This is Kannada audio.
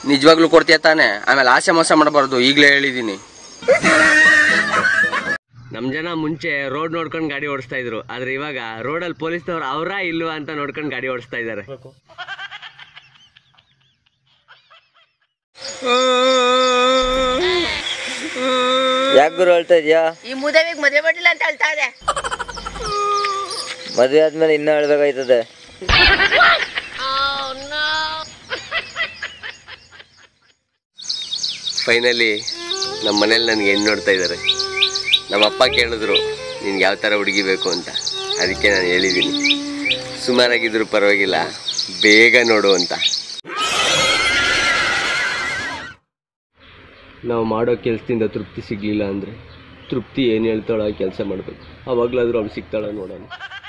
ನಿಜವಾಗ್ಲೂ ಕೊಡ್ತೀಯ ತಾನೆ? ಆಮೇಲೆ ಆಸೆ ಮೋಸ ಮಾಡಬಾರ್ದು, ಈಗಲೇ ಹೇಳಿದೀನಿ. ನಮ್ ಜನ ಮುಂಚೆ ರೋಡ್ ನೋಡ್ಕೊಂಡು ಗಾಡಿ ಓಡಿಸ್ತಾ ಇದ್ರು, ಆದ್ರೆ ಇವಾಗ ರೋಡಲ್ಲಿ ಪೊಲೀಸ್ನವ್ರು ಅವರಾ ಇಲ್ವಾ ಅಂತ ನೋಡ್ಕೊಂಡು ಗಾಡಿ ಓಡಿಸ್ತಾ ಇದ್ದಾರೆ. ಯಾಕೆ ಗುರು ಹೇಳ್ತಾ ಇದೀಯಾ? ಈ ಮುದವಿಗೆ ಮದುವೆ ಮಾಡಿಲ್ಲ ಅಂತ ಹೇಳ್ತಾ ಇದೆ. ಮದುವೆ ಆದ್ಮೇಲೆ ಇನ್ನೂ ಹೇಳ್ಬೇಕಾಯ್ತದೆ. ಫೈನಲಿ ನಮ್ಮ ಮನೇಲಿ ನನಗೆ ಹೆಣ್ಣು ನೋಡ್ತಾ ಇದ್ದಾರೆ. ನಮ್ಮ ಅಪ್ಪ ಕೇಳಿದ್ರು ನಿನ್ಗೆ ಯಾವ ಥರ ಹುಡುಗಿ ಬೇಕು ಅಂತ, ಅದಕ್ಕೆ ನಾನು ಹೇಳಿದ್ದೀನಿ ಸುಮಾರಾಗಿದ್ರು ಪರವಾಗಿಲ್ಲ, ಬೇಗ ನೋಡು ಅಂತ. ನಾವು ಮಾಡೋ ಕೆಲಸದಿಂದ ತೃಪ್ತಿ ಸಿಗಲಿಲ್ಲ ಅಂದರೆ ತೃಪ್ತಿ ಏನು ಹೇಳ್ತಾಳೋ ಆ ಕೆಲಸ ಮಾಡಬೇಕು, ಅವಾಗಲಾದರೂ ಅವಳು ಸಿಗ್ತಾಳ ನೋಡೋಣ.